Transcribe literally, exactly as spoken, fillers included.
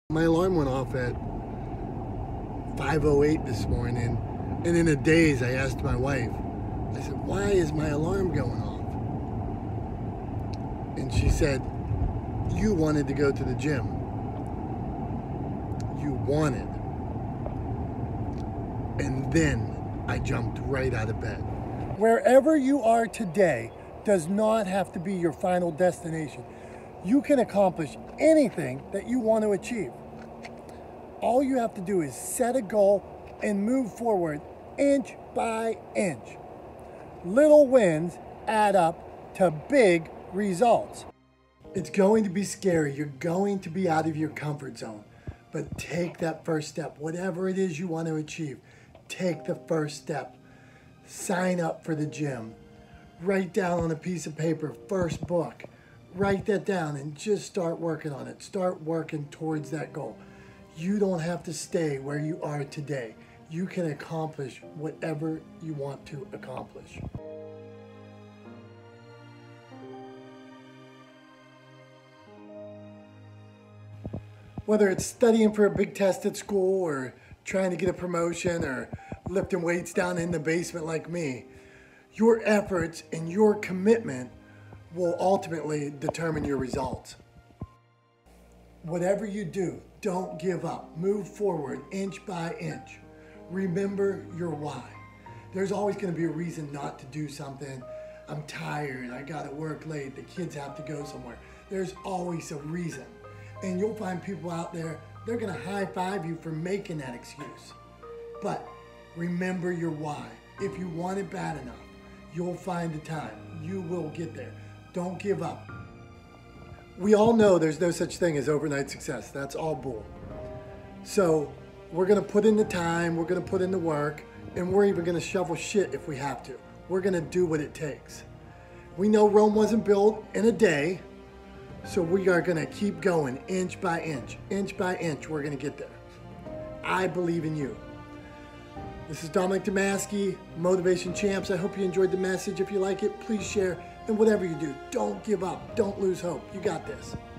My alarm went off at five oh eight this morning, and in a daze I asked my wife, I said, why is my alarm going off? And she said, you wanted to go to the gym. You wanted. And then I jumped right out of bed. Wherever you are today does not have to be your final destination. You can accomplish anything that you want to achieve. All you have to do is set a goal and move forward inch by inch. Little wins add up to big results. It's going to be scary. You're going to be out of your comfort zone. But take that first step. Whatever it is you want to achieve, take the first step. Sign up for the gym. Write down on a piece of paper, first book. Write that down and just start working on it. Start working towards that goal. You don't have to stay where you are today. You can accomplish whatever you want to accomplish. Whether it's studying for a big test at school or trying to get a promotion or lifting weights down in the basement like me, your efforts and your commitment will ultimately determine your results. Whatever you do, don't give up. Move forward inch by inch. Remember your why. There's always going to be a reason not to do something. I'm tired, I gotta work late, the kids have to go somewhere. There's always a reason. And you'll find people out there, they're gonna high five you for making that excuse. But remember your why. If you want it bad enough, you'll find the time. You will get there. Don't give up. We all know there's no such thing as overnight success. That's all bull. So we're gonna put in the time, we're gonna put in the work, and we're even gonna shovel shit if we have to. We're gonna do what it takes. We know Rome wasn't built in a day, so we are gonna keep going inch by inch. Inch by inch, we're gonna get there. I believe in you. This is Dominic Domaski, Motivation Champs. I hope you enjoyed the message. If you like it, please share. And whatever you do, don't give up. Don't lose hope. You got this.